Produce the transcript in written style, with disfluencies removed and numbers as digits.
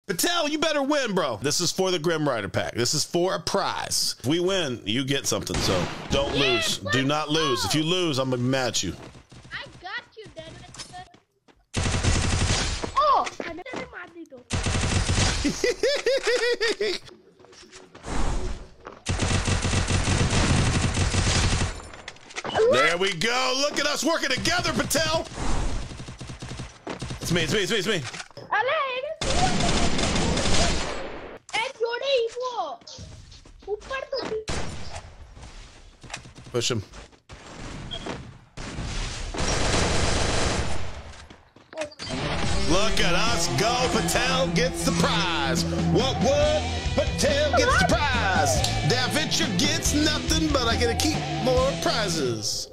Patel, you better win, bro. This is for the Grim Rider pack. This is for a prize. If we win, you get something, so don't lose. Do not lose. If you lose, I'm gonna be mad at you. I got you, Dadventurer. Oh, मैंने मार दी तो. There we go. Look at us working together, Patel. It's me, it's me, it's me, it's me. Push him. Look at us go. Patel gets the prize. What? Patel gets the prize. Dadventurer gets nothing, but I get to keep more prizes.